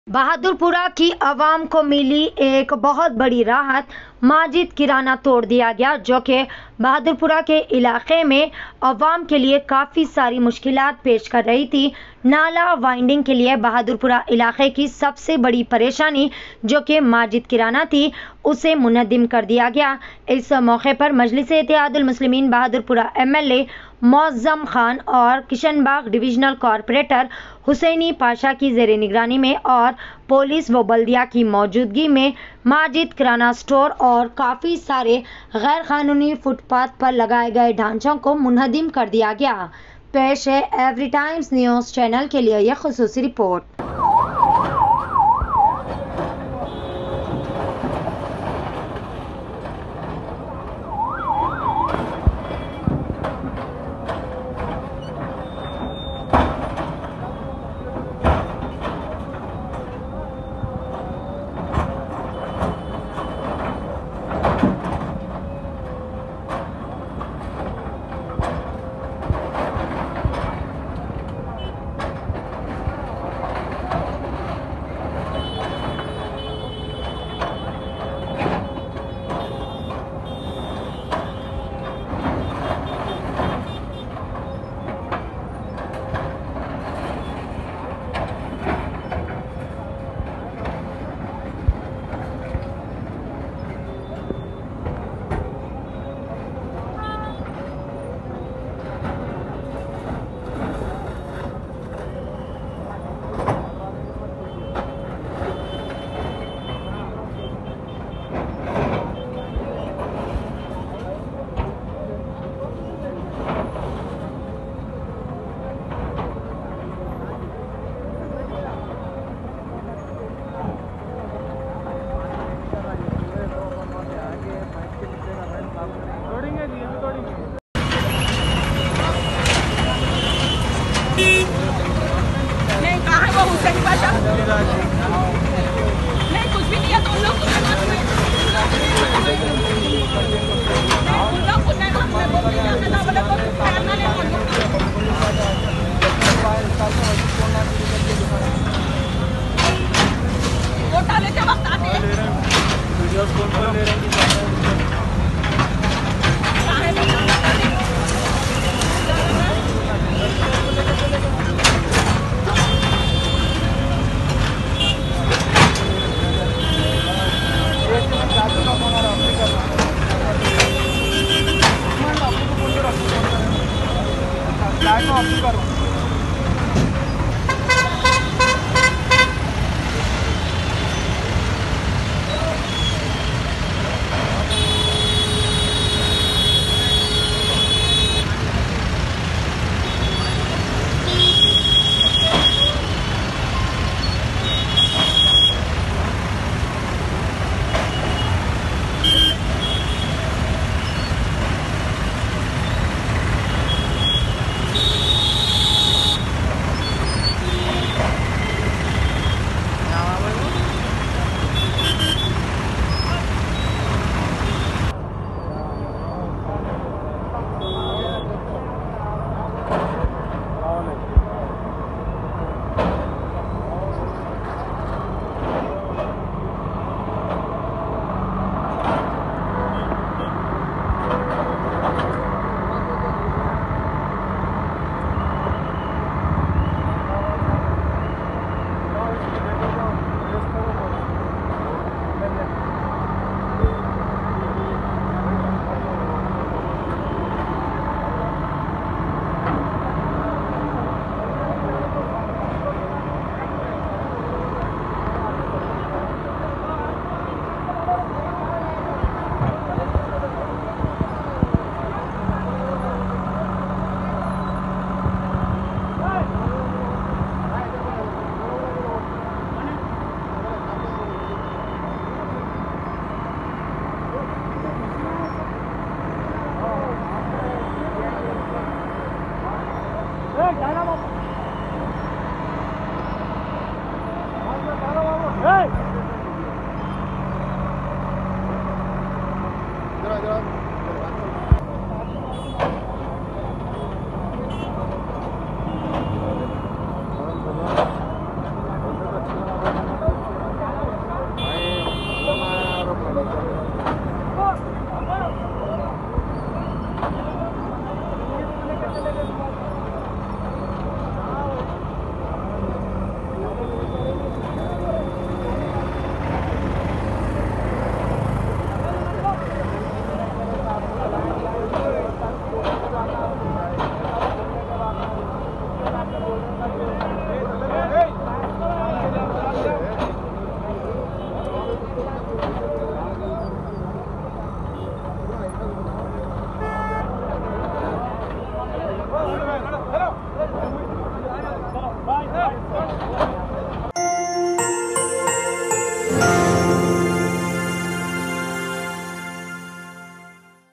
बहादुरपुरा की आवाम को मिली एक बहुत बड़ी राहत। माजिद किराना तोड़ दिया गया, जो कि बहादुरपुरा के इलाके में आवाम के लिए काफ़ी सारी मुश्किलात पेश कर रही थी। नाला वाइंडिंग के लिए बहादुरपुरा इलाके की सबसे बड़ी परेशानी, जो कि माजिद किराना थी, उसे मुनद्दिम कर दिया गया। इस मौके पर मजलिस इत्तेहादुल मुस्लिमीन बहादुरपुरा MLA मौज़्ज़म खान और किशनबाग डिविजनल कॉरपोरेटर हुसैनी पाशा की ज़ेर निगरानी में और पुलिस व बल्दिया की मौजूदगी में माजिद किराना स्टोर और काफ़ी सारे गैर कानूनी फुटपाथ पर लगाए गए ढांचों को मुनहदिम कर दिया गया। पेश है एवरी टाइम्स न्यूज़ चैनल के लिए यह खुसूसी रिपोर्ट। नहीं, कहाँ है वो हुसैनी पाशा? नहीं, कुछ भी नहीं है तो उन लोग नहीं, उन लोग कुछ नहीं, हमने वो नहीं जाने ना बोले तो करना नहीं बोलो। वोट डालने के वक्त आते हैं।